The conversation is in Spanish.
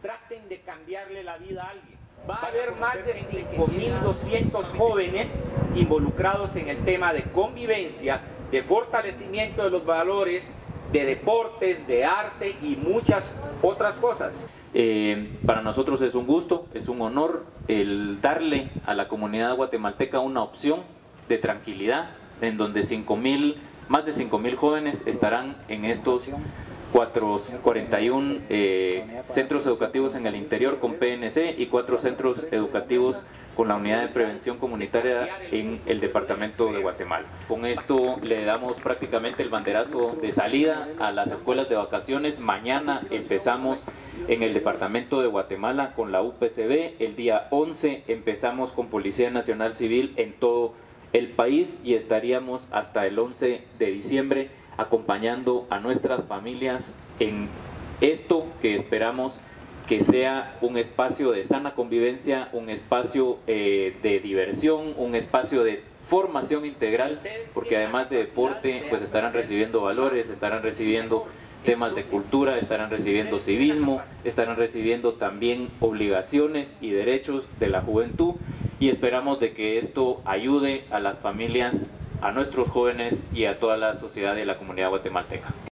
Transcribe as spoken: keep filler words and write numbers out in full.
traten de cambiarle la vida a alguien. Va a haber más de cinco mil doscientos jóvenes involucrados en el tema de convivencia, de fortalecimiento de los valores, de deportes, de arte y muchas otras cosas. Eh, para nosotros es un gusto, es un honor el darle a la comunidad guatemalteca una opción de tranquilidad, en donde cinco mil, más de cinco mil jóvenes estarán en estos cuarenta y uno eh, centros educativos en el interior con P N C y cuatro centros educativos con la unidad de prevención comunitaria en el departamento de Guatemala. Con esto le damos prácticamente el banderazo de salida a las escuelas de vacaciones. Mañana empezamos en el departamento de Guatemala con la U P C B, el día once empezamos con Policía Nacional Civil en todo el país y estaríamos hasta el once de diciembre acompañando a nuestras familias en esto que esperamos que sea un espacio de sana convivencia, un espacio eh, de diversión, un espacio de formación integral, porque además de deporte pues estarán recibiendo valores, estarán recibiendo temas de cultura, estarán recibiendo civismo, estarán recibiendo también obligaciones y derechos de la juventud, y esperamos de que esto ayude a las familias, a nuestros jóvenes y a toda la sociedad de la comunidad guatemalteca.